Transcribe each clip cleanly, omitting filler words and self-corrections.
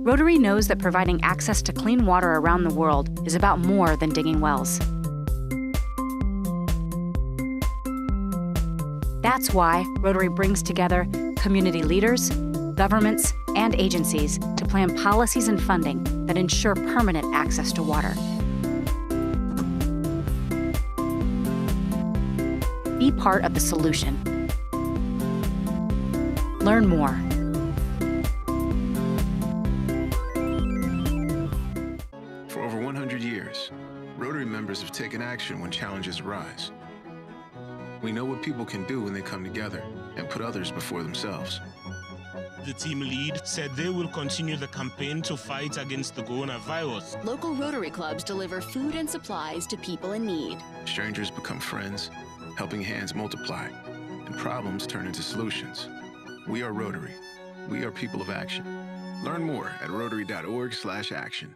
Rotary knows that providing access to clean water around the world is about more than digging wells. That's why Rotary brings together community leaders, governments, and agencies to plan policies and funding that ensure permanent access to water. Be part of the solution. Learn more. For over 100 years, Rotary members have taken action when challenges arise. We know what people can do when they come together and put others before themselves. The team lead said they will continue the campaign to fight against the coronavirus. Local Rotary clubs deliver food and supplies to people in need. Strangers become friends, helping hands multiply, and problems turn into solutions. We are Rotary. We are people of action. Learn more at rotary.org/action.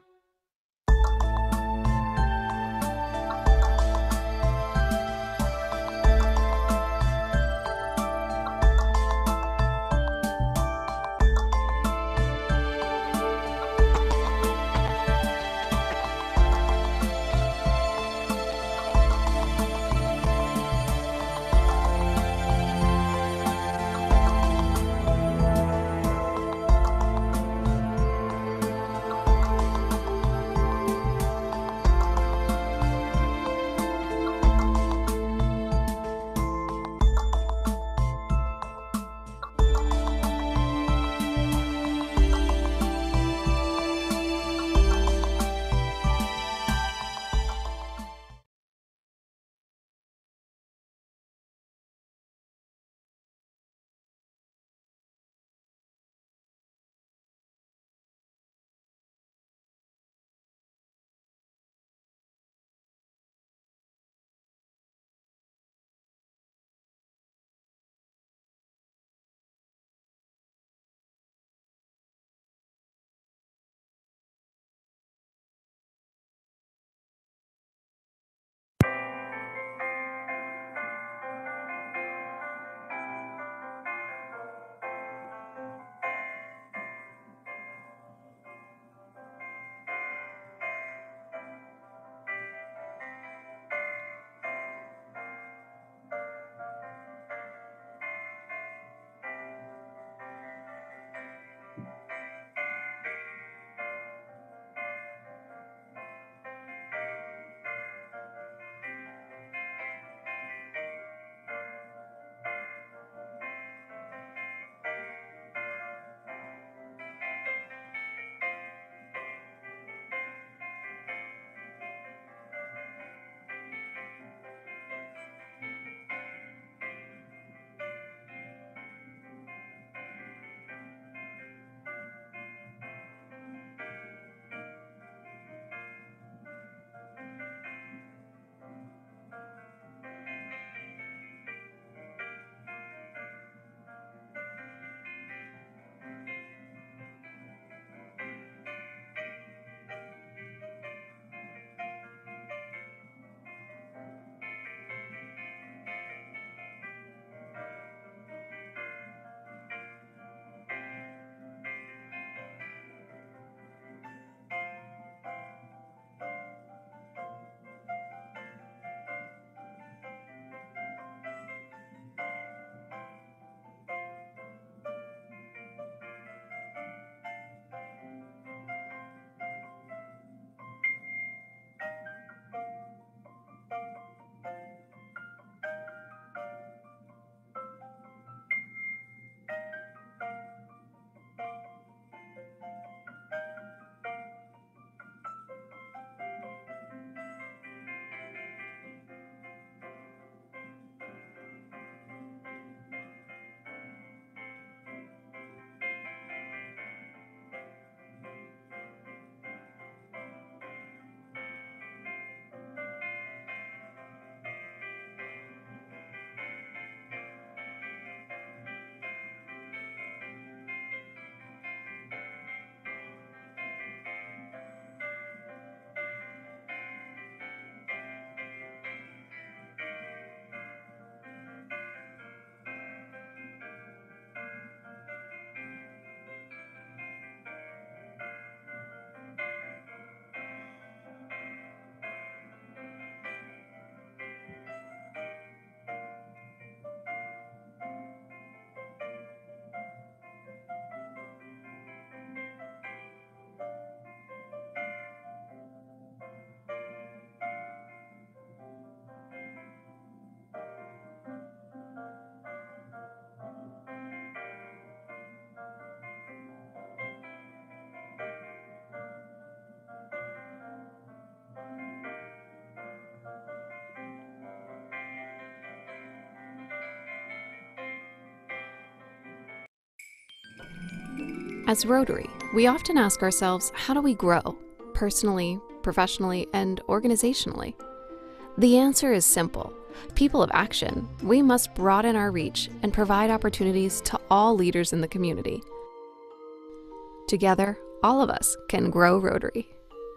As Rotary, we often ask ourselves, how do we grow? Personally, professionally, and organizationally? The answer is simple. People of action, we must broaden our reach and provide opportunities to all leaders in the community. Together, all of us can grow Rotary.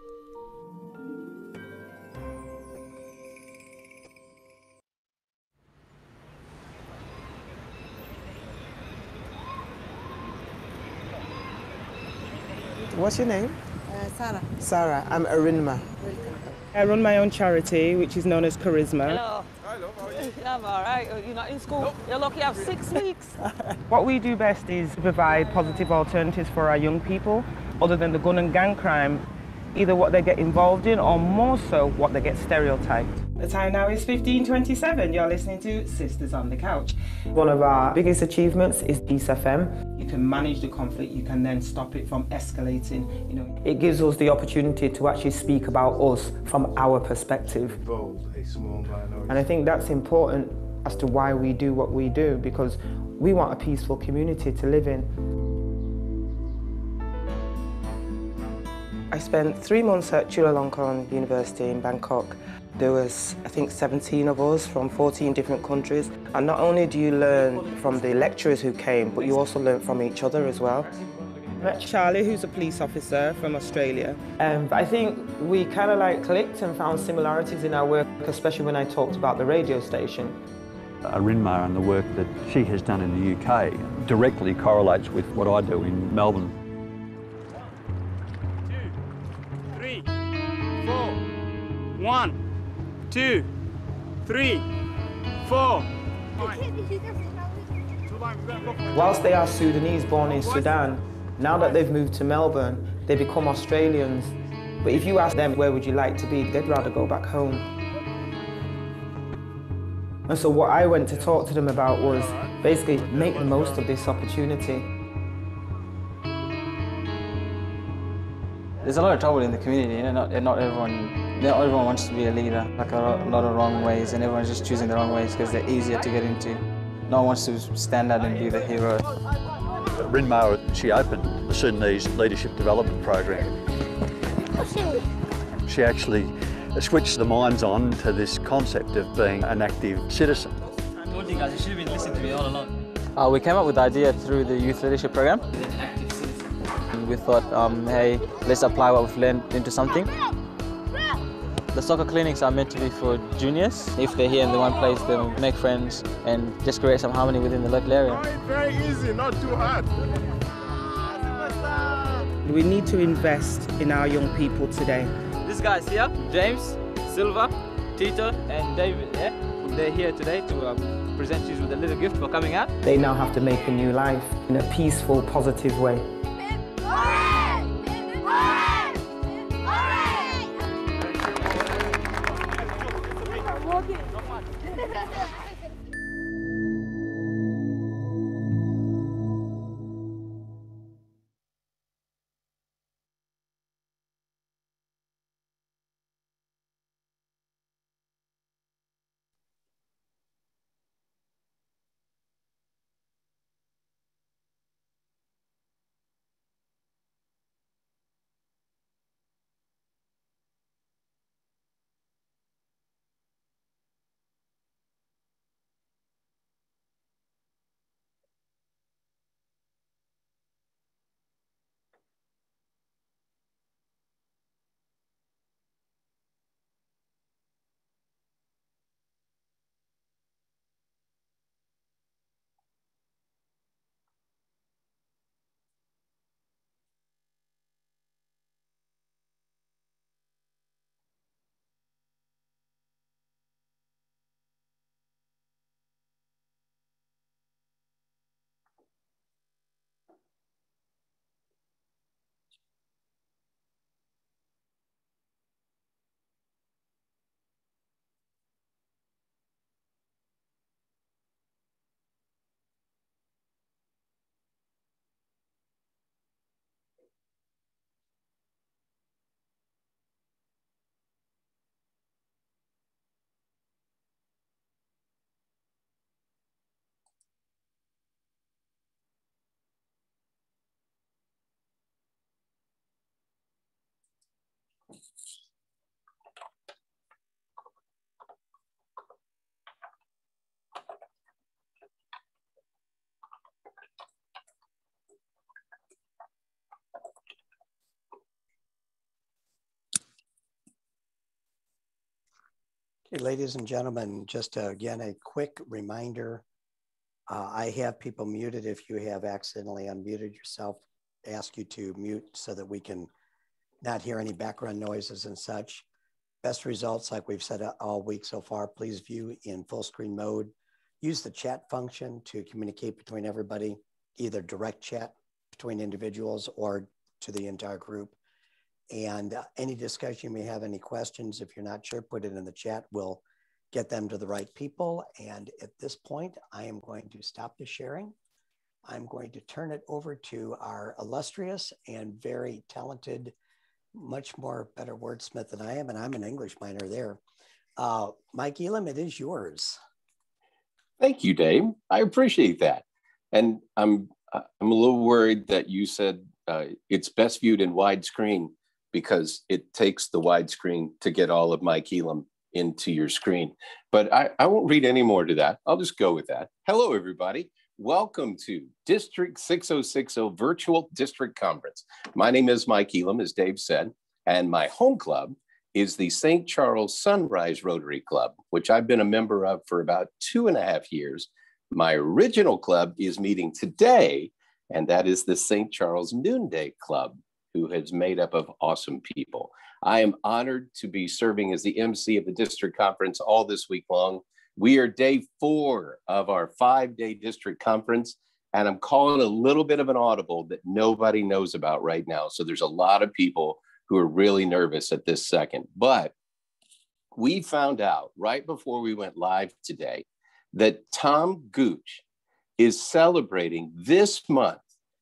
What's your name? Sarah. Sarah. I'm Arinma. I run my own charity, which is known as Charisma. Hello. Hello, how are you? Yeah, I'm all right. You're not in school? Nope. You're lucky you have 6 weeks. What we do best is provide positive alternatives for our young people, other than the gun and gang crime, either what they get involved in or more so what they get stereotyped. The time now is 15:27. You're listening to Sisters on the Couch. One of our biggest achievements is Peace FM. You can manage the conflict, you can then stop it from escalating. It gives us the opportunity to actually speak about us from our perspective. And I think that's important as to why we do what we do, because we want a peaceful community to live in. I spent 3 months at Chulalongkorn University in Bangkok. There was, I think, 17 of us from 14 different countries. And not only do you learn from the lecturers who came, but you also learn from each other as well. I met Charlie, who's a police officer from Australia. I think we kind of clicked and found similarities in our work, especially when I talked about the radio station. Arinma and the work that she has done in the UK directly correlates with what I do in Melbourne. 2, 3, 4, 1, 2, 3, 4. Whilst they are Sudanese born in Sudan, now that they've moved to Melbourne, they become Australians. But if you ask them where would you like to be, they'd rather go back home. And so what I went to talk to them about was basically make the most of this opportunity. There's a lot of trouble in the community, not everyone wants to be a leader. A lot of wrong ways, and everyone's just choosing the wrong ways because they're easier to get into. No one wants to stand out and be the hero. Rinma, she opened the Sudanese Leadership Development Program. She actually switched the minds on to this concept of being an active citizen. I told you guys, you should have been listening to me all along. We came up with the idea through the youth leadership program. And we thought, hey, let's apply what we've learned into something. The soccer clinics are meant to be for juniors. If they're here in the one place, they'll make friends and just create some harmony within the local area. Very easy, not too hard. We need to invest in our young people today. These guys here, James, Silva, Tito, and David, yeah? They're here today to present you with a little gift for coming out. They now have to make a new life in a peaceful, positive way. Okay, ladies and gentlemen, just again, a quick reminder. I have people muted. If you have accidentally unmuted yourself, ask you to mute so that we can not hear any background noises and such. Best results, like we've said all week so far, please view in full screen mode. Use the chat function to communicate between everybody, either direct chat between individuals or to the entire group. And any discussion you may have, any questions, if you're not sure, put it in the chat. We'll get them to the right people. And at this point, I am going to stop the sharing. I'm going to turn it over to our illustrious and very talented, much more better wordsmith than I am, and I'm an English minor there. Mike Elam, it is yours. Thank you, Dave. I appreciate that. And I'm a little worried that you said it's best viewed in widescreen because it takes the widescreen to get all of Mike Elam into your screen. But I won't read any more to that. I'll just go with that. Hello, everybody. Welcome to District 6060 Virtual District Conference. My name is Mike Elam, as Dave said, and my home club is the St. Charles Sunrise Rotary Club, which I've been a member of for about 2.5 years. My original club is meeting today, and that is the St. Charles Noonday Club, who is made up of awesome people. I am honored to be serving as the MC of the district conference all this week long. We are day 4 of our 5-day district conference, and I'm calling a little bit of an audible that nobody knows about right now. So there's a lot of people who are really nervous at this second. But we found out right before we went live today that Tom Gooch is celebrating this month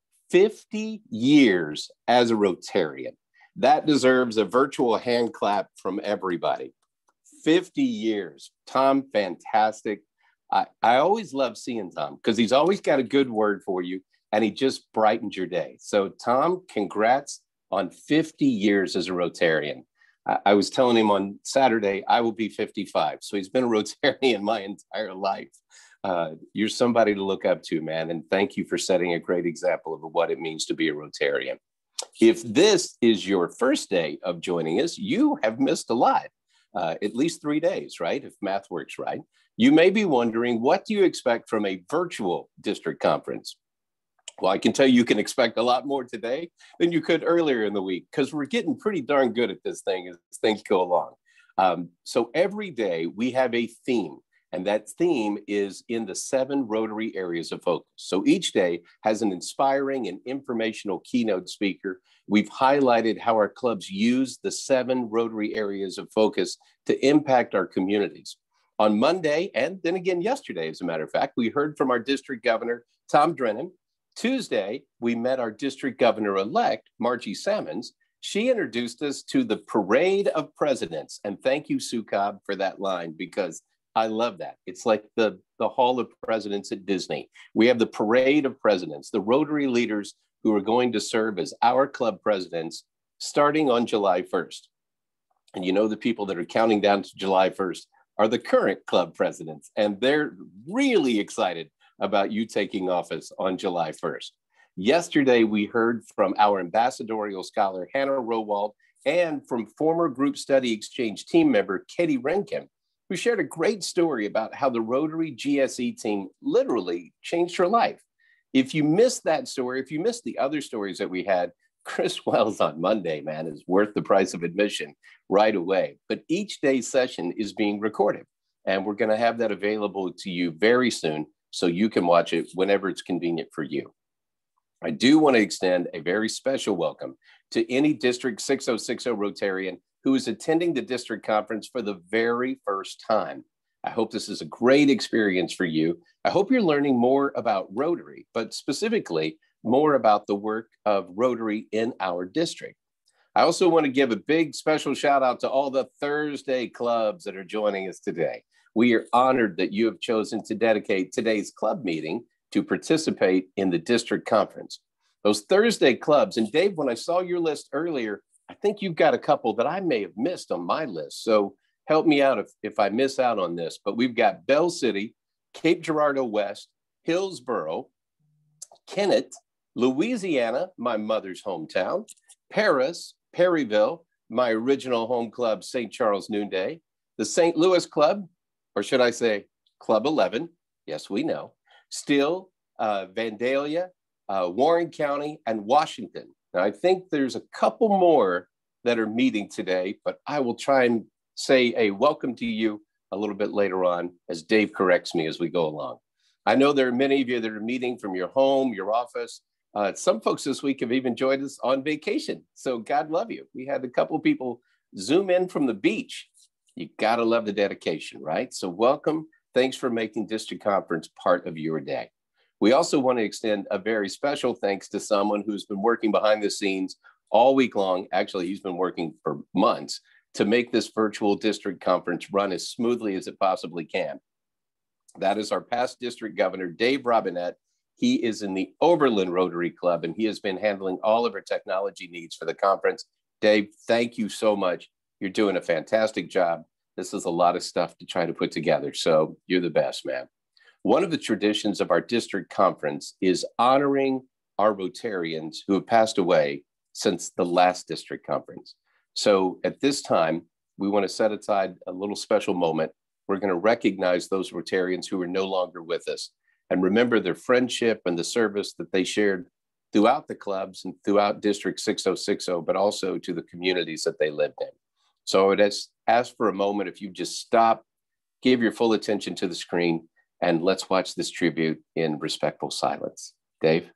50 years as a Rotarian. That deserves a virtual hand clap from everybody. 50 years. Tom, fantastic. I always love seeing Tom because he's always got a good word for you and he just brightens your day. So Tom, congrats on 50 years as a Rotarian. I was telling him on Saturday, I will be 55. So he's been a Rotarian my entire life. You're somebody to look up to, man. And thank you for setting a great example of what it means to be a Rotarian. If this is your first day of joining us, you have missed a lot. At least 3 days, right? If math works right. You may be wondering, what do you expect from a virtual district conference? Well, I can tell you can expect a lot more today than you could earlier in the week because we're getting pretty darn good at this thing as things go along. So every day we have a theme, and that theme is in the 7 Rotary areas of focus. So each day has an inspiring and informational keynote speaker. We've highlighted how our clubs use the 7 Rotary areas of focus to impact our communities. On Monday, and then again yesterday, as a matter of fact, we heard from our district governor, Tom Drennan. Tuesday, we met our district governor-elect, Margie Sammons. She introduced us to the Parade of Presidents. And thank you, Sue Cobb, for that line, because I love that. It's like the Hall of Presidents at Disney. We have the Parade of Presidents, the Rotary leaders who are going to serve as our club presidents starting on July 1st. And you know, the people that are counting down to July 1st are the current club presidents, and they're really excited about you taking office on July 1st. Yesterday, we heard from our ambassadorial scholar, Hannah Rowald, and from former Group Study Exchange team member, Katie Renkin, who shared a great story about how the Rotary GSE team literally changed her life. If you missed that story, if you missed the other stories that we had, Chris Wells on Monday, man, is worth the price of admission right away. But each day's session is being recorded, and we're going to have that available to you very soon so you can watch it whenever it's convenient for you. I do want to extend a very special welcome to any District 6060 Rotarian who is attending the district conference for the very first time. I hope this is a great experience for you. I hope you're learning more about Rotary, but specifically more about the work of Rotary in our district. I also want to give a big special shout out to all the Thursday clubs that are joining us today. We are honored that you have chosen to dedicate today's club meeting to participate in the district conference. Those Thursday clubs, and Dave, when I saw your list earlier, I think you've got a couple that I may have missed on my list. So help me out if I miss out on this, but we've got Bell City, Cape Girardeau West, Hillsborough, Kennett, Louisiana, my mother's hometown, Paris, Perryville, my original home club, St. Charles Noonday, The St. Louis Club, or should I say Club 11, yes, we know, Steele, Vandalia, Warren County, and Washington. Now, I think there's a couple more that are meeting today, but I will try and say a welcome to you a little bit later on as Dave corrects me as we go along. I know there are many of you that are meeting from your home, your office. Some folks this week have even joined us on vacation. So God love you. We had a couple of people Zoom in from the beach. You gotta love the dedication, right? So welcome. Thanks for making District Conference part of your day. We also want to extend a very special thanks to someone who's been working behind the scenes all week long. Actually, he's been working for months to make this virtual district conference run as smoothly as it possibly can. That is our past district governor, Dave Robinette. He is in the Oberlin Rotary Club, and he has been handling all of our technology needs for the conference. Dave, thank you so much. You're doing a fantastic job. This is a lot of stuff to try to put together, so you're the best, man. One of the traditions of our district conference is honoring our Rotarians who have passed away since the last district conference. So at this time, we want to set aside a little special moment. We're going to recognize those Rotarians who are no longer with us and remember their friendship and the service that they shared throughout the clubs and throughout District 6060, but also to the communities that they lived in. So I would ask for a moment if you just stop, give your full attention to the screen, and let's watch this tribute in respectful silence. Dave?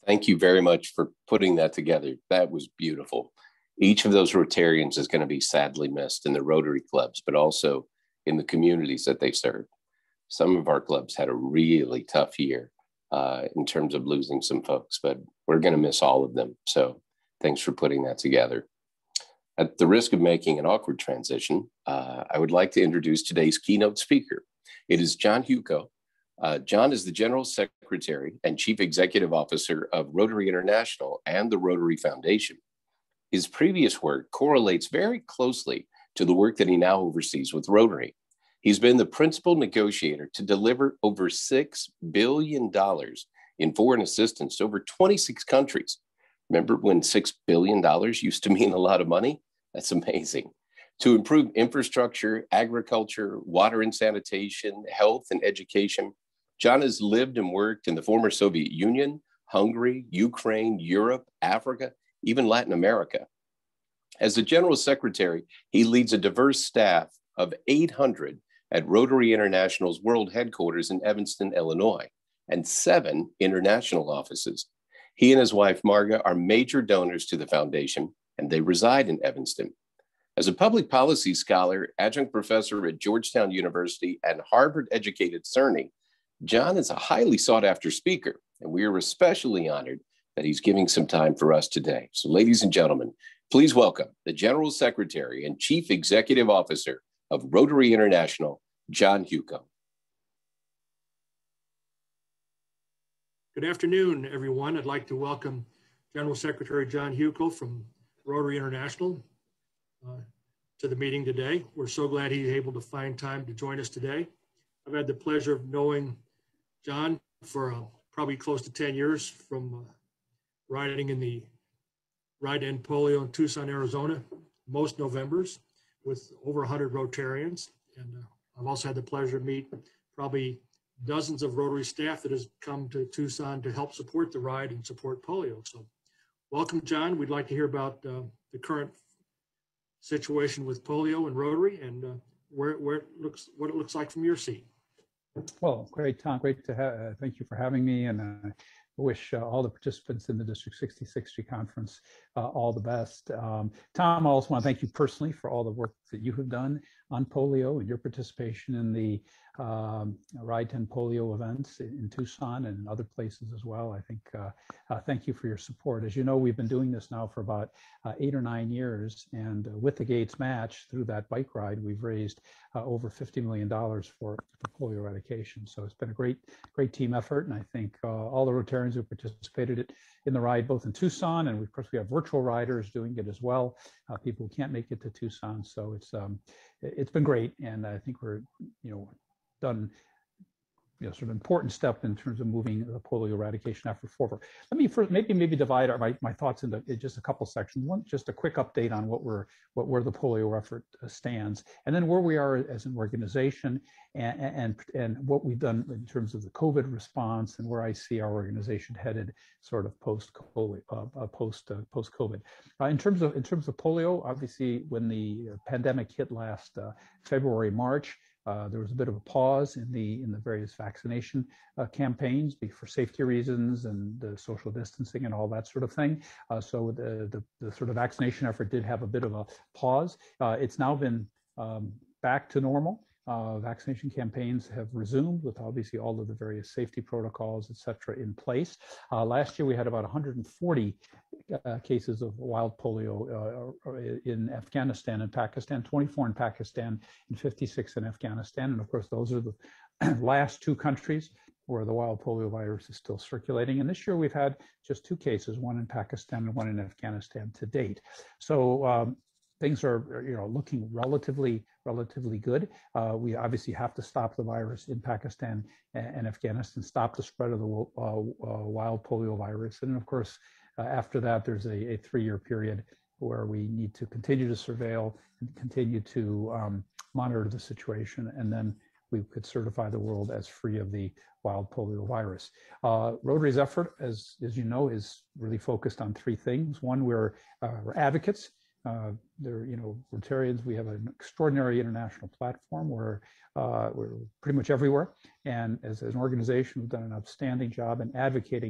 Thank you very much for putting that together. That was beautiful. Each of those Rotarians is going to be sadly missed in the Rotary clubs, but also in the communities that they serve. Some of our clubs had a really tough year in terms of losing some folks, but we're going to miss all of them. So thanks for putting that together. At the risk of making an awkward transition, I would like to introduce today's keynote speaker. It is John Hewko. John is the General Secretary and Chief Executive Officer of Rotary International and the Rotary Foundation. His previous work correlates very closely to the work that he now oversees with Rotary. He's been the principal negotiator to deliver over $6 billion in foreign assistance to over 26 countries. Remember when $6 billion used to mean a lot of money? That's amazing. To improve infrastructure, agriculture, water and sanitation, health and education. John has lived and worked in the former Soviet Union, Hungary, Ukraine, Europe, Africa, even Latin America. As the General Secretary, he leads a diverse staff of 800 at Rotary International's world headquarters in Evanston, Illinois, and 7 international offices. He and his wife, Marga, are major donors to the foundation, and they reside in Evanston. As a public policy scholar, adjunct professor at Georgetown University, and Harvard-educated Cerny, John is a highly sought-after speaker, and we are especially honored that he's giving some time for us today. So ladies and gentlemen, please welcome the General Secretary and Chief Executive Officer of Rotary International, John Hewko. Good afternoon, everyone. I'd like to welcome General Secretary John Hewko from Rotary International to the meeting today. We're so glad he's able to find time to join us today. I've had the pleasure of knowing John for probably close to 10 years from riding in the Ride to End Polio in Tucson, Arizona, most Novembers with over 100 Rotarians. And I've also had the pleasure to meet probably dozens of Rotary staff that has come to Tucson to help support the ride and support polio. So welcome, John. We'd like to hear about the current situation with polio and Rotary and what it looks like from your seat. Well, great, Tom. Great to have. Thank you for having me, and I wish all the participants in the District 6060 conference all the best. Tom, I also want to thank you personally for all the work that you have done on polio and your participation in the Ride to End Polio events in Tucson and other places as well. I think thank you for your support. As you know, we've been doing this now for about 8 or 9 years, and with the Gates match through that bike ride, we've raised over $50 million for polio eradication. So it's been a great team effort, and I think all the Rotarians who participated in the ride, both in Tucson, and of course we have virtual riders doing it as well, people who can't make it to Tucson. So it's been great, and I think we're done sort of important step in terms of moving the polio eradication effort forward. Let me first maybe divide my thoughts into just a couple sections. One, just a quick update on where the polio effort stands, and then where we are as an organization, and what we've done in terms of the COVID response, and where I see our organization headed sort of post-COVID. In terms of polio, obviously when the pandemic hit last February, March, there was a bit of a pause in the various vaccination campaigns for safety reasons and social distancing and all that sort of thing. So the sort of vaccination effort did have a bit of a pause. It's now been back to normal. Vaccination campaigns have resumed with obviously all of the various safety protocols, et cetera, in place. Last year we had about 140 cases of wild polio in Afghanistan and Pakistan, 24 in Pakistan and 56 in Afghanistan. And of course, those are the last 2 countries where the wild polio virus is still circulating. And this year we've had just 2 cases, one in Pakistan and one in Afghanistan to date. So things are looking relatively good. We obviously have to stop the virus in Pakistan and Afghanistan, stop the spread of the wild polio virus. And of course, after that, there's a 3-year period where we need to continue to surveil and continue to monitor the situation, and then we could certify the world as free of the wild polio virus. Rotary's effort, as you know, is really focused on 3 things. One, we're advocates. Rotarians, we have an extraordinary international platform where we're pretty much everywhere. And as an organization, we've done an outstanding job in advocating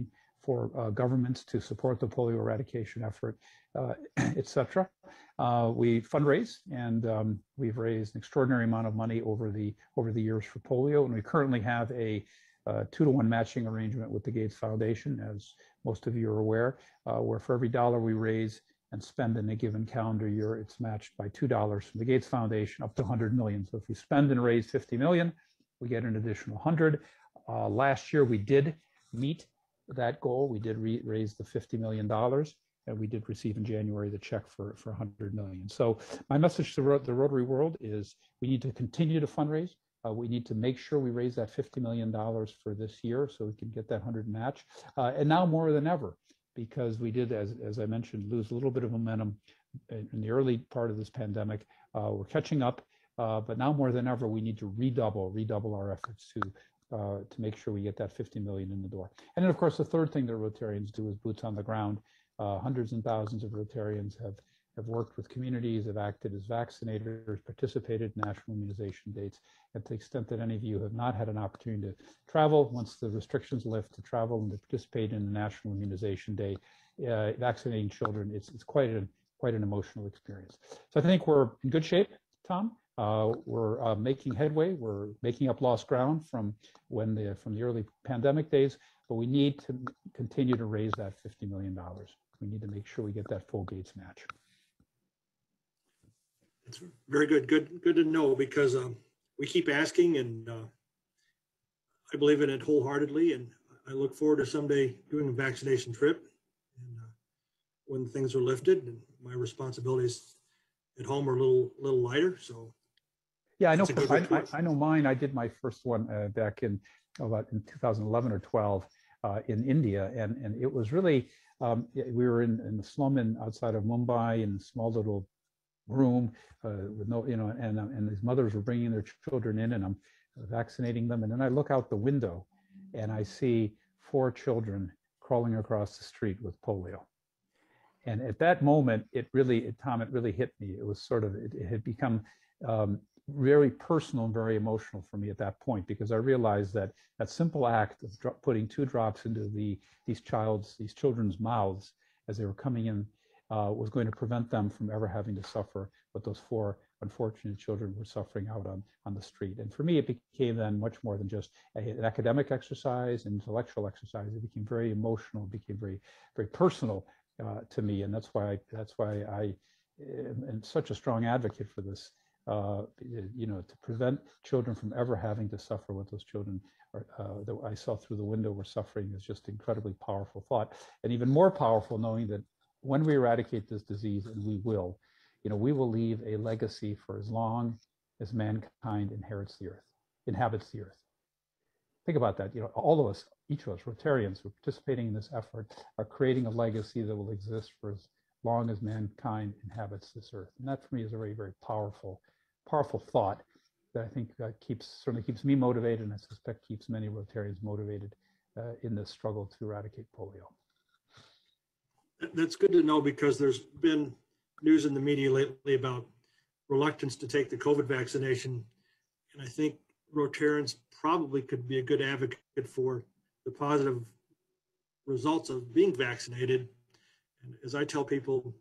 for governments to support the polio eradication effort, etc. We fundraise, and we've raised an extraordinary amount of money over the years for polio, and we currently have a 2-to-1 matching arrangement with the Gates Foundation, as most of you are aware, where for every dollar we raise and spend in a given calendar year, it's matched by $2 from the Gates Foundation up to 100 million. So if we spend and raise 50 million, we get an additional 100. Last year we did meet that goal. We did raise the $50 million, and we did receive in January the check for 100 million. So my message to the Rotary world is we need to continue to fundraise. We need to make sure we raise that $50 million for this year so we can get that 100 match. And now more than ever, because we did, as I mentioned, lose a little bit of momentum in the early part of this pandemic. We're catching up, but now more than ever, we need to redouble our efforts to make sure we get that 50 million in the door. And then, of course, the third thing that Rotarians do is boots on the ground. Hundreds and thousands of Rotarians have worked with communities, have acted as vaccinators, participated in national immunization dates. And to the extent that any of you have not had an opportunity to travel, once the restrictions lift, to travel and to participate in the National Immunization Day, vaccinating children, it's quite an emotional experience. So I think we're in good shape, Tom. We're making headway. We're making up lost ground from the early pandemic days, but we need to continue to raise that $50 million. We need to make sure we get that full Gates match. That's very good. Good to know, because we keep asking, and I believe in it wholeheartedly. And I look forward to someday doing a vaccination trip, and when things are lifted, and my responsibilities at home are a little lighter. So yeah, I know. I know mine. I did my first one back in 2011 or 12 in India, and it was really we were in the slum outside of Mumbai, in a small little room with no, and these mothers were bringing their children in, and I'm vaccinating them, and then I look out the window and I see 4 children crawling across the street with polio. And at that moment, Tom, it really hit me. It was sort of, it had become very personal and very emotional for me at that point, because I realized that simple act of putting 2 drops into these children's mouths as they were coming in was going to prevent them from ever having to suffer what those 4 unfortunate children were suffering out on the street. And for me, it became then much more than just an academic exercise, an intellectual exercise. It became very emotional, it became very, very personal to me. And that's why I am such a strong advocate for this. To prevent children from ever having to suffer what those children that I saw through the window were suffering is just incredibly powerful thought. And even more powerful knowing that when we eradicate this disease, and we will leave a legacy for as long as mankind inhabits the earth. Think about that. All of us, each of us, Rotarians who are participating in this effort, are creating a legacy that will exist for as long as mankind inhabits this earth. And that for me is a very, very powerful thought that I think certainly keeps me motivated, and I suspect keeps many Rotarians motivated in this struggle to eradicate polio. That's good to know, because there's been news in the media lately about reluctance to take the COVID vaccination. And I think Rotarians probably could be a good advocate for the positive results of being vaccinated. And as I tell people,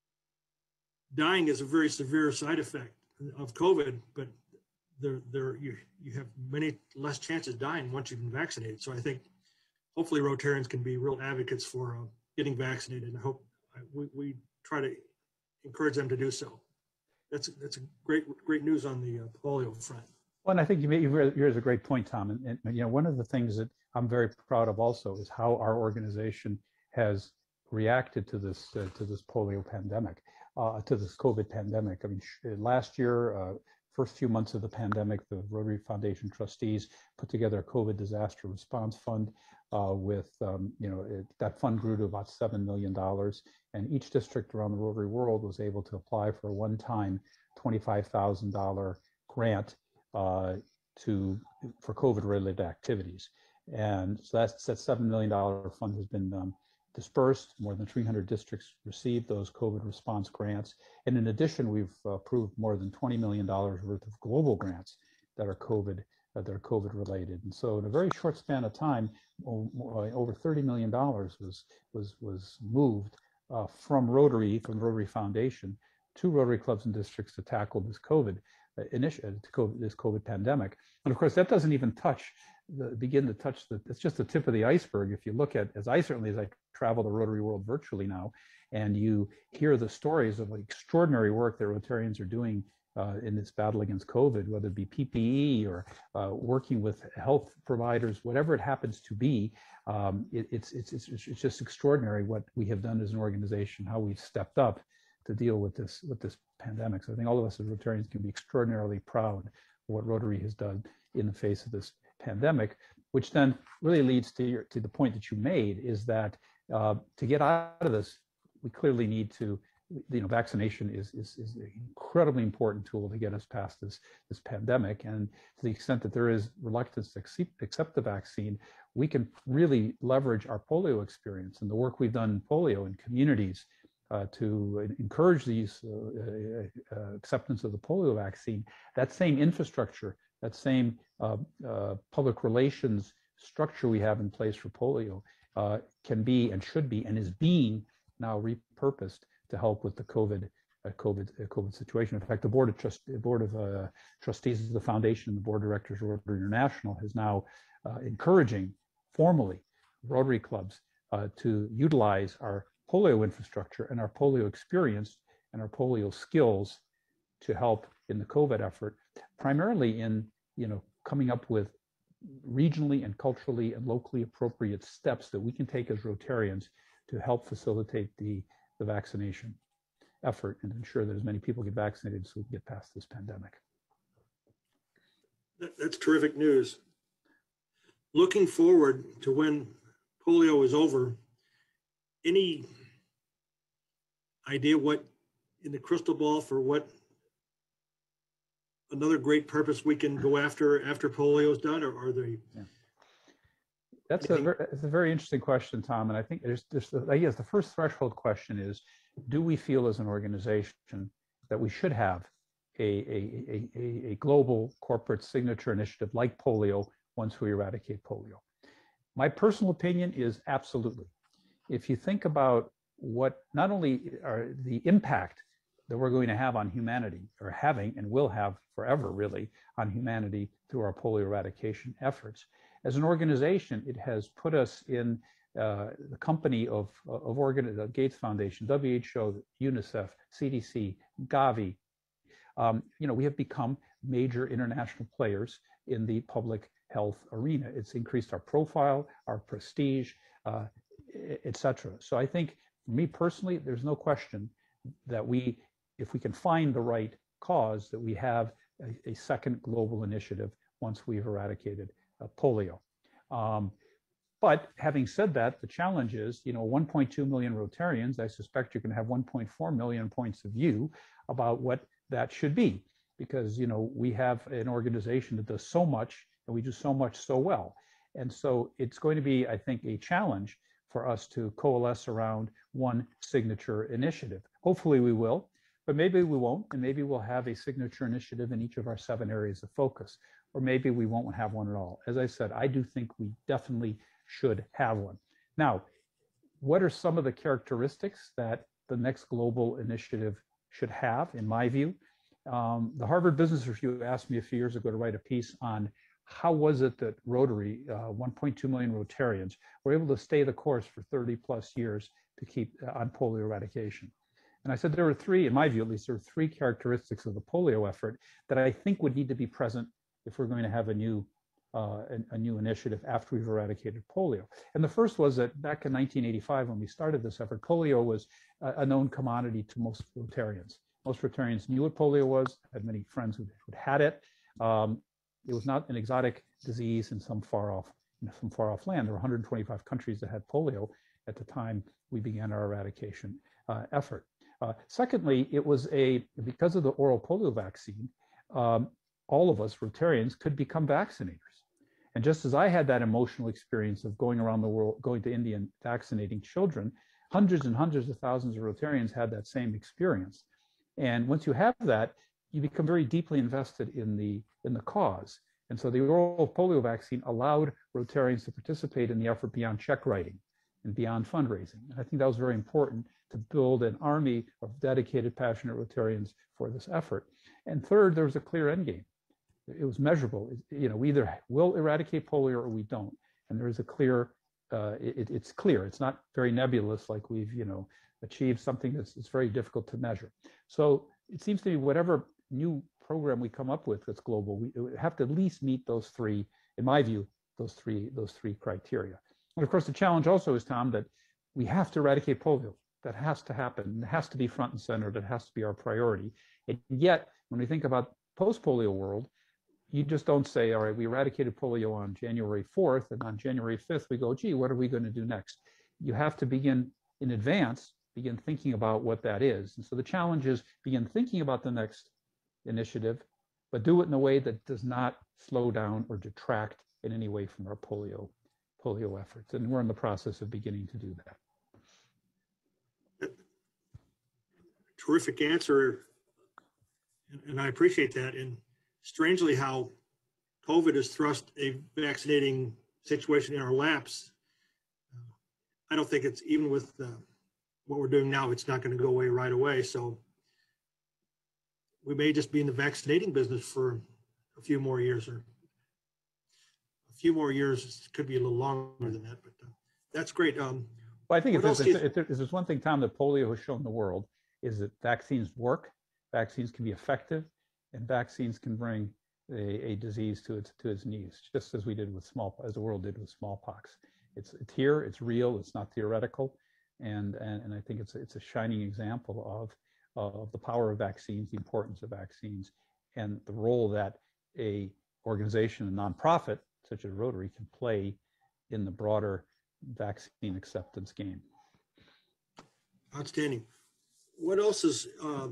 dying is a very severe side effect of COVID, but you have many less chances of dying once you've been vaccinated. So I think hopefully Rotarians can be real advocates for getting vaccinated, and I hope we try to encourage them to do so. That's a great news on the polio front. Well, and I think yours a great point, Tom. And one of the things that I'm very proud of also is how our organization has reacted to this polio pandemic, to this COVID pandemic. I mean, last year, first few months of the pandemic, the Rotary Foundation trustees put together a COVID disaster response fund. That fund grew to about $7 million, and each district around the Rotary world was able to apply for a one-time $25,000 grant for COVID-related activities. And so that $7 million fund has been dispersed. More than 300 districts received those COVID response grants. And in addition, we've approved more than $20 million worth of global grants that are COVID that are COVID related. And so in a very short span of time, over $30 million was moved from the Rotary Foundation to Rotary clubs and districts to tackle this COVID pandemic. And of course, that doesn't even it's just the tip of the iceberg. If you look at, as I travel the Rotary world virtually now, and you hear the stories of extraordinary work that Rotarians are doing in this battle against COVID, whether it be PPE or working with health providers, whatever it happens to be, it's just extraordinary what we have done as an organization, how we've stepped up to deal with this pandemic. So I think all of us as Rotarians can be extraordinarily proud of what Rotary has done in the face of this pandemic, which then really leads to the point that you made, is that to get out of this, we clearly need to, vaccination is an incredibly important tool to get us past this pandemic. And to the extent that there is reluctance to accept the vaccine, we can really leverage our polio experience and the work we've done in polio in communities to encourage the use, acceptance of the polio vaccine. That same infrastructure, that same public relations structure we have in place for polio can be and should be and is being now repurposed to help with the COVID situation. In fact, the board of trustees of the foundation, the board of directors of Rotary International, is now encouraging formally Rotary clubs to utilize our polio infrastructure and our polio experience and our polio skills to help in the COVID effort, primarily in coming up with regionally and culturally and locally appropriate steps that we can take as Rotarians to help facilitate the vaccination effort and ensure that as many people get vaccinated so we can get past this pandemic. That's terrific news. Looking forward to when polio is over, any idea what in the crystal ball for what another great purpose we can go after polio is done, or are they? Yeah. It's a very interesting question, Tom. And I think the first threshold question is, do we feel as an organization that we should have a global corporate signature initiative like polio once we eradicate polio? My personal opinion is absolutely. If you think about what not only are the impact that we're going to have on humanity, or having and will have forever really on humanity through our polio eradication efforts, as an organization, it has put us in the company of the Gates Foundation, WHO, UNICEF, CDC, Gavi. We have become major international players in the public health arena. It's increased our profile, our prestige, etc. So I think, for me personally, there's no question that if we can find the right cause, that we have a second global initiative once we've eradicated polio. But having said that, the challenge is, 1.2 million Rotarians, I suspect you're going to have 1.4 million points of view about what that should be, because, we have an organization that does so much and we do so much so well. And so it's going to be, I think, a challenge for us to coalesce around one signature initiative. Hopefully we will, but maybe we won't, and maybe we'll have a signature initiative in each of our 7 areas of focus, or maybe we won't have one at all. As I said, I do think we definitely should have one. Now, what are some of the characteristics that the next global initiative should have, in my view? The Harvard Business Review asked me a few years ago to write a piece on how was it that Rotary, 1.2 million Rotarians, were able to stay the course for 30 plus years to keep on polio eradication. And I said there were 3, in my view at least, there were 3 characteristics of the polio effort that I think would need to be present if we're going to have a new initiative after we've eradicated polio. And the first was that back in 1985, when we started this effort, polio was a known commodity to most Rotarians. Most Rotarians knew what polio was, had many friends who had it. It was not an exotic disease in some far off land. There were 125 countries that had polio at the time we began our eradication effort. Secondly, it was because of the oral polio vaccine, all of us Rotarians could become vaccinators. And just as I had that emotional experience of going around the world, going to India and vaccinating children, hundreds and hundreds of thousands of Rotarians had that same experience. And once you have that, you become very deeply invested in the cause. And so the oral polio vaccine allowed Rotarians to participate in the effort beyond check writing and beyond fundraising. And I think that was very important to build an army of dedicated, passionate Rotarians for this effort. And third, there was a clear end game. It was measurable. We either will eradicate polio or we don't. And there is a clear, it's clear. It's not very nebulous like we've, achieved something that's very difficult to measure. So it seems to me whatever new program we come up with that's global, we have to at least meet those three, in my view, those three criteria. And of course, the challenge also is, Tom, that we have to eradicate polio. That has to happen. It has to be front and center. That has to be our priority. And yet, when we think about post-polio world, you just don't say, all right, we eradicated polio on January 4th, and on January 5th, we go, gee, what are we going to do next? You have to begin in advance, begin thinking about what that is. And so the challenge is begin thinking about the next initiative, but do it in a way that does not slow down or detract in any way from our polio efforts. And we're in the process of beginning to do that. Terrific answer, and I appreciate that. And strangely, how COVID has thrust a vaccinating situation in our laps. I don't think it's, even with what we're doing now, it's not going to go away right away. So we may just be in the vaccinating business for a few more years, or a few more years. Could be a little longer than that, but that's great. Well, I think if there's one thing, Tom, that polio has shown the world is that vaccines work, vaccines can be effective, and vaccines can bring a disease to its knees, just as we did with as the world did with smallpox. It's here, it's real, it's not theoretical, and I think it's a shining example of the power of vaccines, the importance of vaccines, and the role that a organization, a nonprofit such as Rotary, can play in the broader vaccine acceptance game. Outstanding. What else is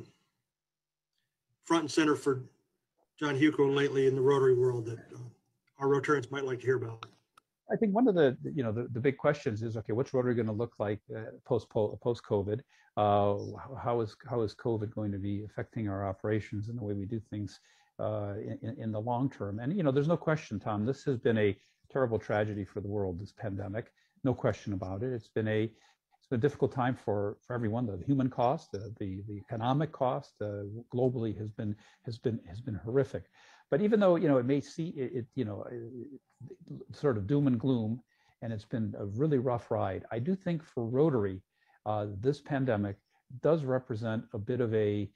front and center for John Hewko lately in the Rotary world that our Rotarians might like to hear about? I think one of the big questions is, okay, what's Rotary going to look like post-COVID? How is COVID going to be affecting our operations and the way we do things in the long term? And there's no question, Tom, this has been a terrible tragedy for the world, this pandemic. No question about it. It's been a difficult time for everyone. The human cost, the economic cost, globally has been horrific. But even though it may see sort of doom and gloom, and it's been a really rough ride, I do think for Rotary, this pandemic does represent a bit of a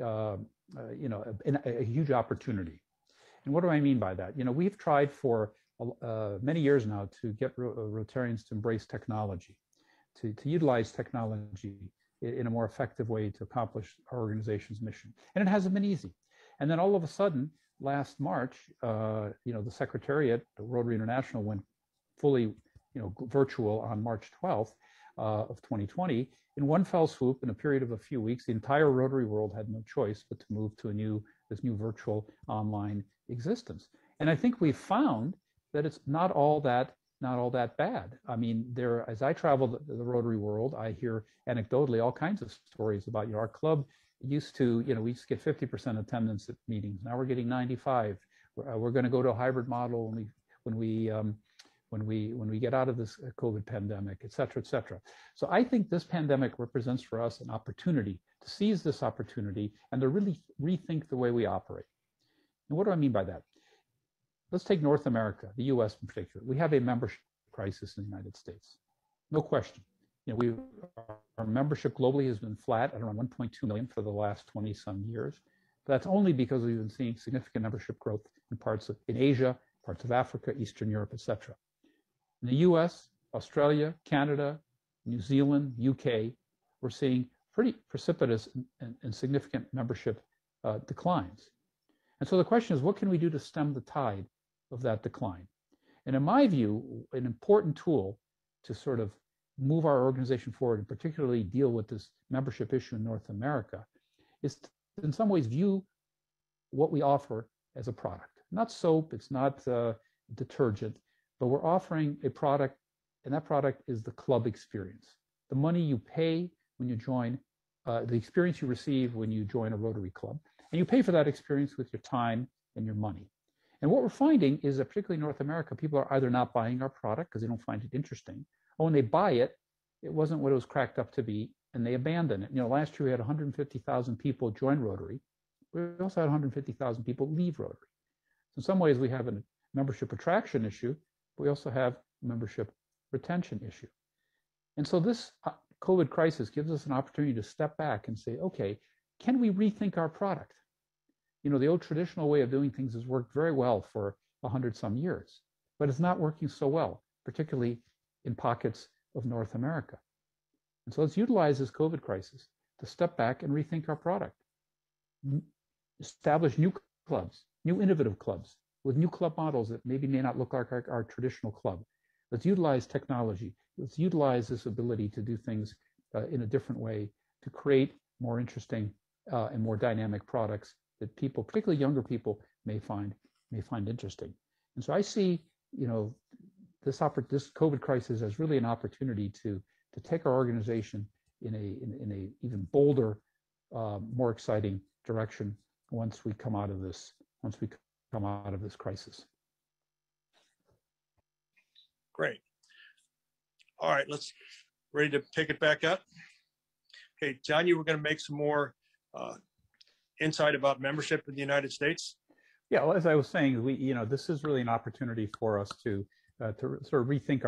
huge opportunity. And what do I mean by that? We've tried for many years now to get Rotarians to embrace technology, to utilize technology in a more effective way to accomplish our organization's mission. And it hasn't been easy. And then all of a sudden, last March, the Secretariat, Rotary International, went fully virtual on March 12th of 2020. In one fell swoop, in a period of a few weeks, the entire Rotary world had no choice but to move to this new virtual online existence. And I think we've found that it's not all that bad. I mean, as I travel the Rotary world, I hear anecdotally all kinds of stories about our club used to, we used to get 50% attendance at meetings. Now we're getting 95. We're going to go to a hybrid model when we get out of this COVID pandemic, et cetera, et cetera. So I think this pandemic represents for us an opportunity to seize this opportunity and to really rethink the way we operate. And what do I mean by that? Let's take North America, the US in particular. We have a membership crisis in the United States. No question. Our membership globally has been flat at around 1.2 million for the last 20 some years. But that's only because we've been seeing significant membership growth in Asia, parts of Africa, Eastern Europe, et cetera. In the US, Australia, Canada, New Zealand, UK, we're seeing pretty precipitous and significant membership declines. And so the question is, what can we do to stem the tide of that decline? And in my view, an important tool to sort of move our organization forward and particularly deal with this membership issue in North America is to, in some ways, view what we offer as a product. Not soap, it's not detergent, but we're offering a product, and that product is the club experience. The money you pay when you join, the experience you receive when you join a Rotary club, and you pay for that experience with your time and your money. And what we're finding is that particularly in North America, people are either not buying our product because they don't find it interesting, or when they buy it, it wasn't what it was cracked up to be, and they abandon it. Last year we had 150,000 people join Rotary. We also had 150,000 people leave Rotary. So in some ways we have a membership attraction issue, but we also have a membership retention issue. And so this COVID crisis gives us an opportunity to step back and say, okay, can we rethink our product? The old traditional way of doing things has worked very well for 100 some years, but it's not working so well, particularly in pockets of North America. And so let's utilize this COVID crisis to step back and rethink our product. Establish new clubs, new innovative clubs with new club models that maybe may not look like our traditional club. Let's utilize technology. Let's utilize this ability to do things in a different way to create more interesting and more dynamic products that people, particularly younger people, may find interesting. And so I see, this COVID crisis as really an opportunity to take our organization in a even bolder, more exciting direction once we come out of this crisis. Great. All right, let's ready to pick it back up. Okay, John, you were going to make some more insight about membership in the United States. Yeah, well, as I was saying, this is really an opportunity for us to sort of rethink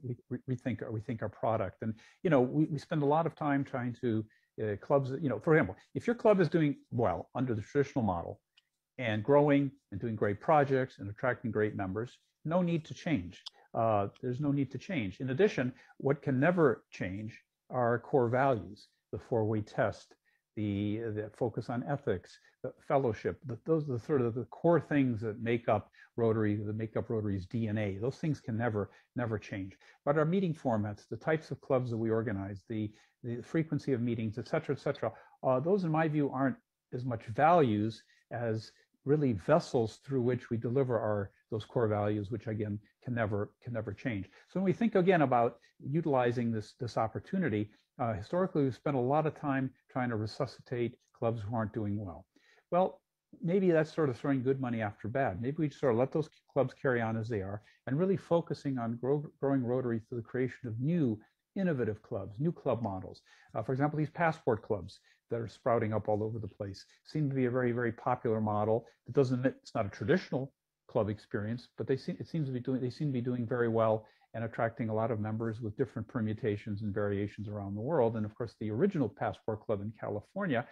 our product. And we spend a lot of time trying to clubs. For example, if your club is doing well under the traditional model and growing and doing great projects and attracting great members, no need to change. There's no need to change. In addition, what can never change are core values: the four-way test, the focus on ethics, the fellowship. Those are the sort of the core things that make up Rotary, that make up Rotary's DNA. Those things can never change. But our meeting formats, the types of clubs that we organize, the frequency of meetings, et cetera, those in my view aren't as much values as really vessels through which we deliver those core values, which again can never change. So when we think again about utilizing this opportunity, historically we've spent a lot of time trying to resuscitate clubs who aren't doing well. Well, maybe that's sort of throwing good money after bad. Maybe we sort of let those clubs carry on as they are and really focusing on growing Rotary through the creation of new innovative clubs, new club models. For example, these passport clubs that are sprouting up all over the place seem to be a very, very popular model. It's not a traditional club experience, but they seem to be doing very well and attracting a lot of members with different permutations and variations around the world. And of course, the original passport club in California,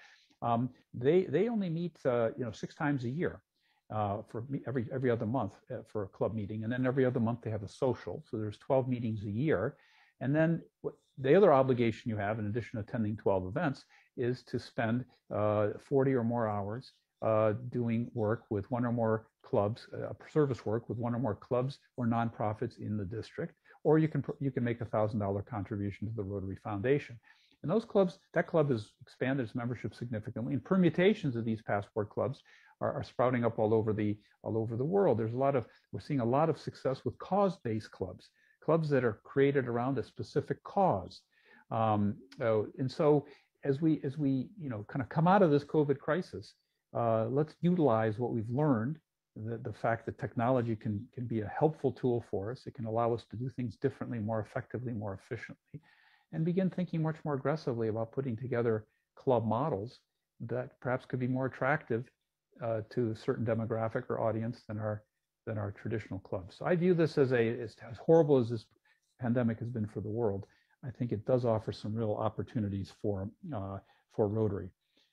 they only meet 6 times a year. For every other month for a club meeting, and then every other month they have a social. So there's 12 meetings a year. And then the other obligation you have, in addition to attending 12 events, is to spend 40 or more hours doing work with one or more clubs, service work with one or more clubs or nonprofits in the district, or you can make a $1,000 contribution to the Rotary Foundation. And that club has expanded its membership significantly, and permutations of these passport clubs are sprouting up all over the world. We're seeing a lot of success with cause-based clubs that are created around a specific cause. And so as we kind of come out of this COVID crisis, let's utilize what we've learned, the fact that technology can be a helpful tool for us. It can allow us to do things differently, more effectively, more efficiently, and begin thinking much more aggressively about putting together club models that perhaps could be more attractive to a certain demographic or audience than our traditional clubs. So I view this as horrible as this pandemic has been for the world. I think it does offer some real opportunities for Rotary.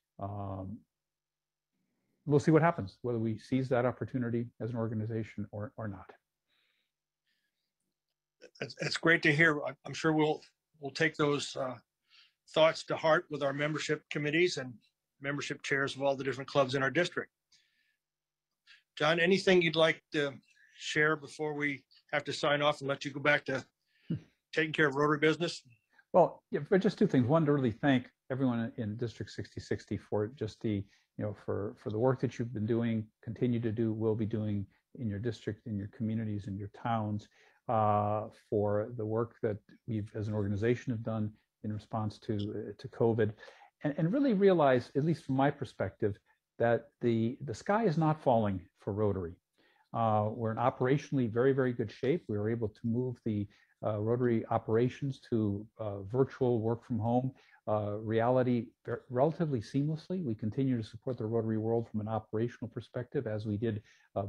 We'll see what happens, whether we seize that opportunity as an organization or not. It's great to hear. I'm sure we'll take those thoughts to heart with our membership committees and membership chairs of all the different clubs in our district. John, anything you'd like to share before we have to sign off and let you go back to taking care of Rotary business? Well, yeah, but just 2 things. One, to really thank everyone in District 6060 for just for the work that you've been doing, continue to do, will be doing in your district, in your communities, in your towns, for the work that we've as an organization have done in response to COVID, and really realize, at least from my perspective, that the sky is not falling for Rotary. We're in operationally very, very good shape. We were able to move the Rotary operations to virtual work from home reality relatively seamlessly. We continue to support the Rotary world from an operational perspective as we did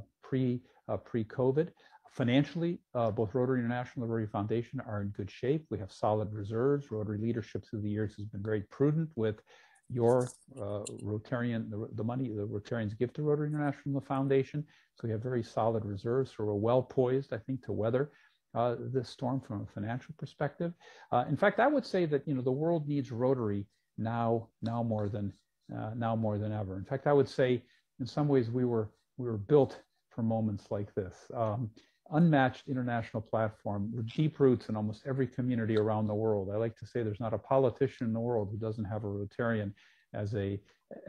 pre-COVID. Financially, both Rotary International and the Rotary Foundation are in good shape. We have solid reserves. Rotary leadership through the years has been very prudent with your Rotarian, the money the Rotarians give to Rotary International and the Foundation. So we have very solid reserves. So we're well poised, I think, to weather this storm from a financial perspective. In fact, I would say that the world needs Rotary now more than ever. In fact, I would say in some ways we were built for moments like this. Unmatched international platform with deep roots in almost every community around the world. I like to say there's not a politician in the world who doesn't have a Rotarian as a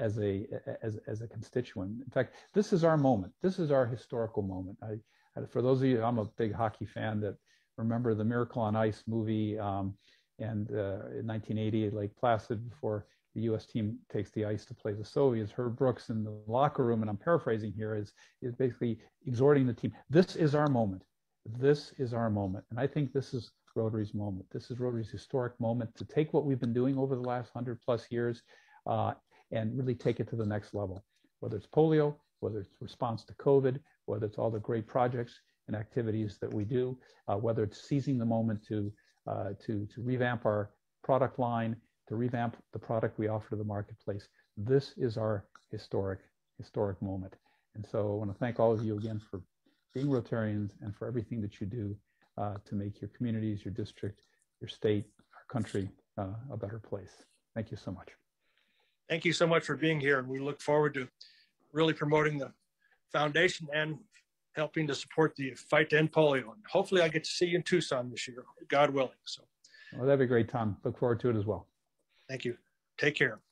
constituent. In fact, this is our moment. This is our historical moment. For those of you, I'm a big hockey fan that remember the Miracle on Ice movie and in 1980 at Lake Placid before the U.S. team takes the ice to play the Soviets. Herb Brooks in the locker room, and I'm paraphrasing here, is basically exhorting the team. This is our moment. This is our moment. And I think this is Rotary's moment. This is Rotary's historic moment to take what we've been doing over the last 100+ years and really take it to the next level, whether it's polio, whether it's response to COVID, whether it's all the great projects and activities that we do, whether it's seizing the moment to revamp our product line, to revamp the product we offer to the marketplace. This is our historic moment. And so I want to thank all of you again for being Rotarians and for everything that you do to make your communities, your district, your state, our country a better place. Thank you so much. Thank you so much for being here. And we look forward to really promoting the foundation and helping to support the fight to end polio. And hopefully I get to see you in Tucson this year, God willing. So, well, that'd be great, Tom. Look forward to it as well. Thank you. Take care.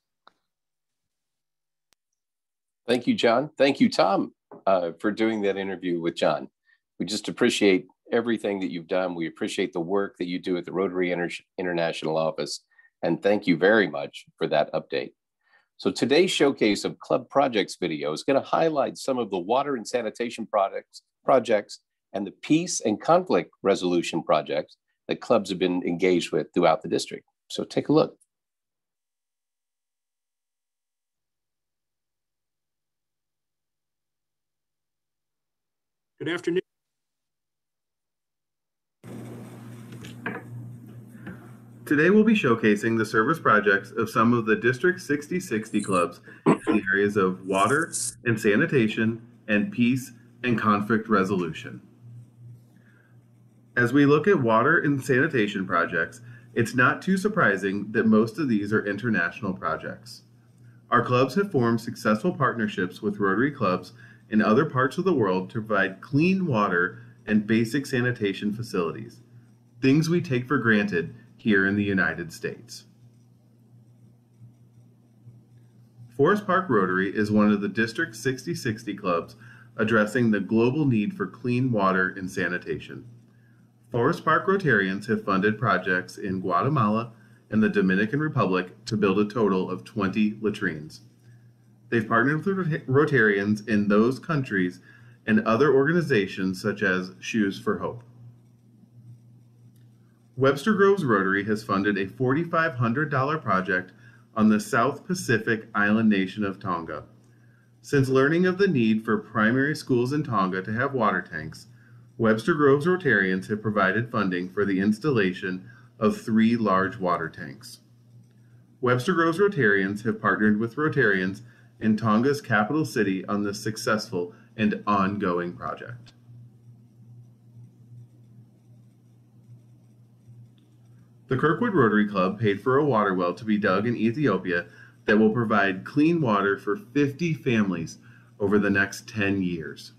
Thank you, John. Thank you, Tom, for doing that interview with John. We just appreciate everything that you've done. We appreciate the work that you do at the Rotary International Office. And thank you very much for that update. So today's showcase of Club Projects video is going to highlight some of the water and sanitation projects and the peace and conflict resolution projects that clubs have been engaged with throughout the district. So take a look. Good afternoon. Today we'll be showcasing the service projects of some of the District 6060 clubs in the areas of water and sanitation and peace and conflict resolution. As we look at water and sanitation projects, it's not too surprising that most of these are international projects. Our clubs have formed successful partnerships with Rotary clubs in other parts of the world to provide clean water and basic sanitation facilities, things we take for granted here in the United States. Forest Park Rotary is one of the District 6060 clubs addressing the global need for clean water and sanitation. Forest Park Rotarians have funded projects in Guatemala and the Dominican Republic to build a total of 20 latrines. They've partnered with Rotarians in those countries and other organizations such as Shoes for Hope. Webster Groves Rotary has funded a $4,500 project on the South Pacific island nation of Tonga. Since learning of the need for primary schools in Tonga to have water tanks, Webster Groves Rotarians have provided funding for the installation of 3 large water tanks. Webster Groves Rotarians have partnered with Rotarians in Tonga's capital city on this successful and ongoing project. The Kirkwood Rotary Club paid for a water well to be dug in Ethiopia that will provide clean water for 50 families over the next 10 years.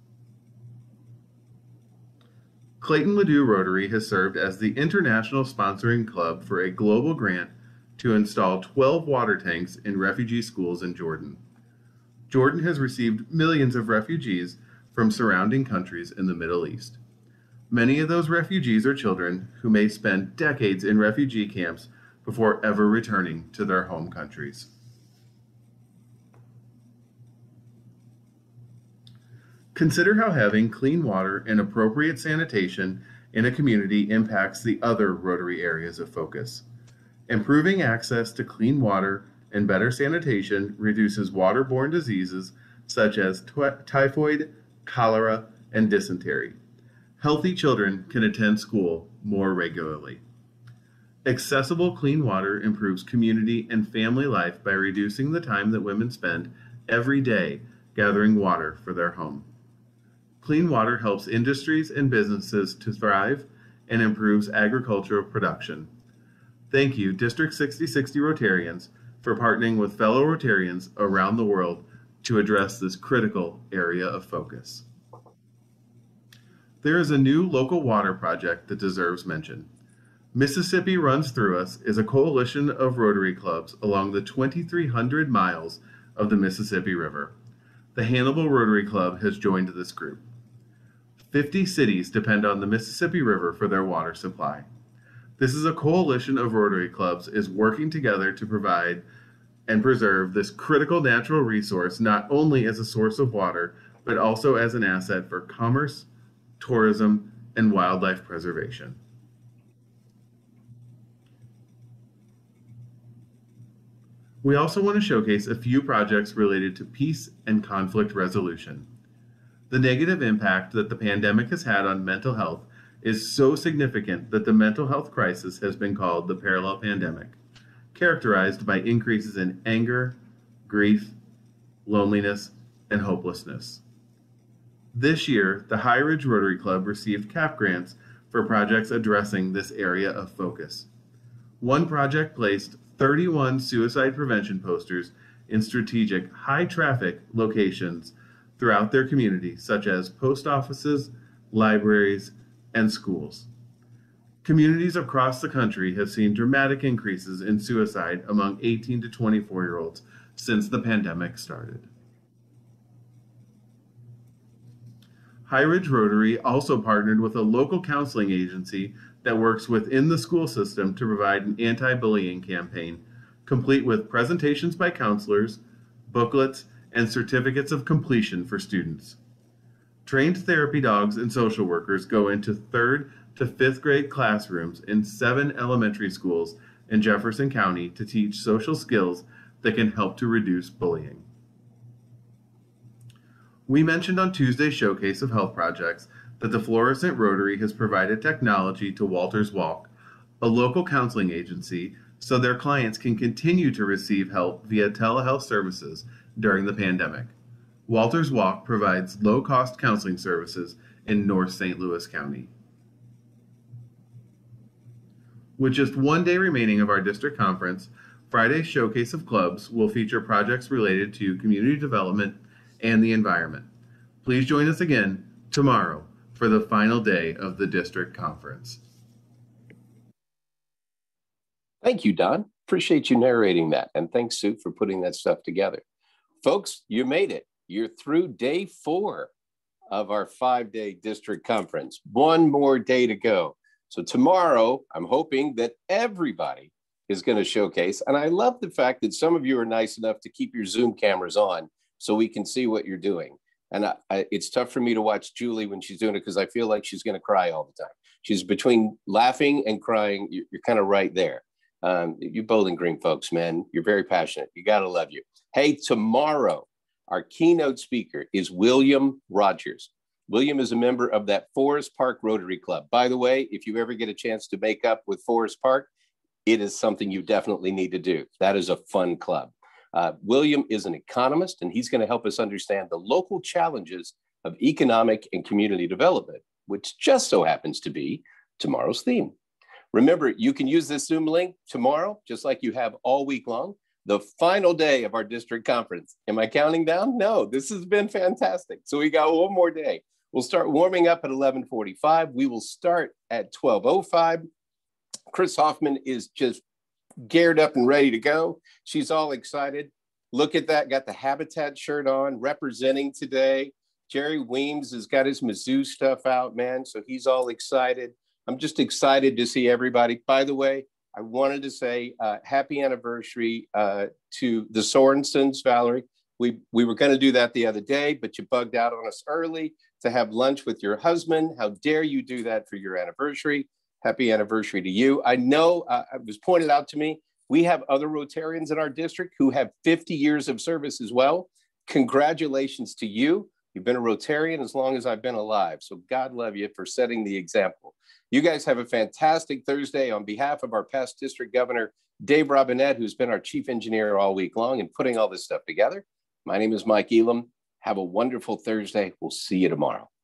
Clayton Ladue Rotary has served as the international sponsoring club for a global grant to install 12 water tanks in refugee schools in Jordan. Jordan has received millions of refugees from surrounding countries in the Middle East. Many of those refugees are children who may spend decades in refugee camps before ever returning to their home countries. Consider how having clean water and appropriate sanitation in a community impacts the other Rotary areas of focus. Improving access to clean water and better sanitation reduces waterborne diseases such as typhoid, cholera, and dysentery. Healthy children can attend school more regularly. Accessible clean water improves community and family life by reducing the time that women spend every day gathering water for their home. Clean water helps industries and businesses to thrive and improves agricultural production. Thank you, District 6060 Rotarians, for partnering with fellow Rotarians around the world to address this critical area of focus. There is a new local water project that deserves mention. Mississippi Runs Through Us is a coalition of Rotary clubs along the 2,300 miles of the Mississippi River. The Hannibal Rotary Club has joined this group. 50 cities depend on the Mississippi River for their water supply. This is a coalition of Rotary clubs is working together to provide and preserve this critical natural resource not only as a source of water, but also as an asset for commerce, tourism, and wildlife preservation. We also want to showcase a few projects related to peace and conflict resolution. The negative impact that the pandemic has had on mental health is so significant that the mental health crisis has been called the parallel pandemic, characterized by increases in anger, grief, loneliness, and hopelessness. This year, the High Ridge Rotary Club received CAP grants for projects addressing this area of focus. One project placed 31 suicide prevention posters in strategic high-traffic locations throughout their community, such as post offices, libraries, and schools. Communities across the country have seen dramatic increases in suicide among 18 to 24-year-olds since the pandemic started. High Ridge Rotary also partnered with a local counseling agency that works within the school system to provide an anti-bullying campaign, complete with presentations by counselors, booklets, and certificates of completion for students. Trained therapy dogs and social workers go into 3rd to 5th grade classrooms in 7 elementary schools in Jefferson County to teach social skills that can help to reduce bullying. We mentioned on Tuesday's showcase of health projects that the Fluorescent Rotary has provided technology to Walters Walk, a local counseling agency, so their clients can continue to receive help via telehealth services during the pandemic. Walters Walk provides low-cost counseling services in North St. Louis County. With just one day remaining of our district conference, Friday's showcase of clubs will feature projects related to community development and the environment. Please join us again tomorrow for the final day of the district conference. Thank you, Don. Appreciate you narrating that. And thanks, Sue, for putting that stuff together. Folks, you made it. You're through day 4 of our 5-day district conference. One more day to go. So tomorrow, I'm hoping that everybody is going to showcase. And I love the fact that some of you are nice enough to keep your Zoom cameras on so we can see what you're doing. And it's tough for me to watch Julie when she's doing it because I feel like she's going to cry all the time. She's between laughing and crying. You're kind of right there. You Bowling Green folks, man, you're very passionate. You got to love you. Hey, tomorrow, our keynote speaker is William Rogers. William is a member of that Forest Park Rotary Club. By the way, if you ever get a chance to make up with Forest Park, it is something you definitely need to do. That is a fun club. William is an economist, and he's going to help us understand the local challenges of economic and community development, which just so happens to be tomorrow's theme. Remember, you can use this Zoom link tomorrow, just like you have all week long, the final day of our district conference. Am I counting down? No, this has been fantastic. So we got one more day. We'll start warming up at 11:45. We will start at 12:05. Chris Hoffman is just geared up and ready to go. She's all excited. Look at that, got the Habitat shirt on, representing today. Jerry Weems has got his Mizzou stuff out, man, so he's all excited. I'm just excited to see everybody. By the way, I wanted to say happy anniversary to the Sorensons, Valerie. We were going to do that the other day, but you bugged out on us early to have lunch with your husband. How dare you do that for your anniversary? Happy anniversary to you. I know it was pointed out to me, we have other Rotarians in our district who have 50 years of service as well. Congratulations to you. You've been a Rotarian as long as I've been alive. So God love you for setting the example. You guys have a fantastic Thursday. On behalf of our past district governor, Dave Robinette, who's been our chief engineer all week long and putting all this stuff together. My name is Mike Elam. Have a wonderful Thursday. We'll see you tomorrow.